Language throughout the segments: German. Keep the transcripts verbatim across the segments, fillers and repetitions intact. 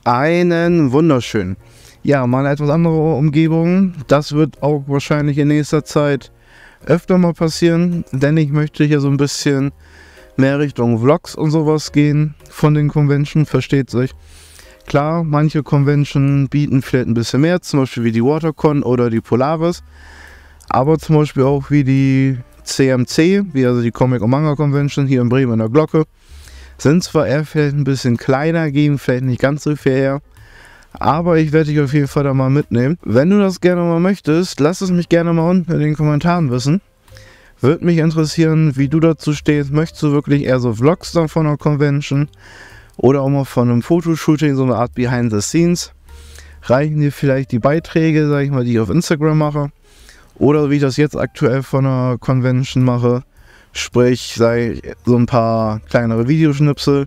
Einen wunderschönen. Ja, mal eine etwas andere Umgebung. Das wird auch wahrscheinlich in nächster Zeit öfter mal passieren, denn ich möchte hier so ein bisschen mehr Richtung Vlogs und sowas gehen von den Convention, versteht sich. Klar, manche Convention bieten vielleicht ein bisschen mehr, zum Beispiel wie die WaterCon oder die Polaris, aber zum Beispiel auch wie die C M C, wie also die Comic- und Manga-Convention hier in Bremen in der Glocke, sind zwar eher vielleicht ein bisschen kleiner, geben vielleicht nicht ganz so viel her, aber ich werde dich auf jeden Fall da mal mitnehmen. Wenn du das gerne mal möchtest, lass es mich gerne mal unten in den Kommentaren wissen. Würde mich interessieren, wie du dazu stehst. Möchtest du wirklich eher so Vlogs dann von einer Convention oder auch mal von einem Fotoshooting, so eine Art Behind the Scenes? Reichen dir vielleicht die Beiträge, sag ich mal, die ich auf Instagram mache? Oder wie ich das jetzt aktuell von einer Convention mache, sprich, sei so ein paar kleinere Videoschnipsel.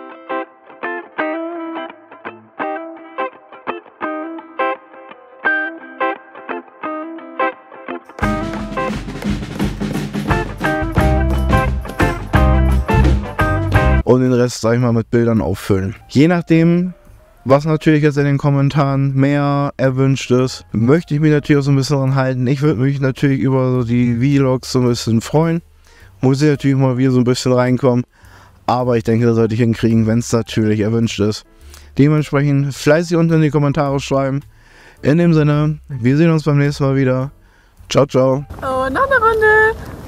Und den Rest, sag ich mal, mit Bildern auffüllen. Je nachdem, was natürlich jetzt in den Kommentaren mehr erwünscht ist, möchte ich mich natürlich auch so ein bisschen dran halten. Ich würde mich natürlich über so die Vlogs so ein bisschen freuen. Muss ich natürlich mal wieder so ein bisschen reinkommen. Aber ich denke, das sollte ich hinkriegen, wenn es natürlich erwünscht ist. Dementsprechend fleißig unten in die Kommentare schreiben. In dem Sinne, wir sehen uns beim nächsten Mal wieder. Ciao, ciao. Oh, noch eine Runde.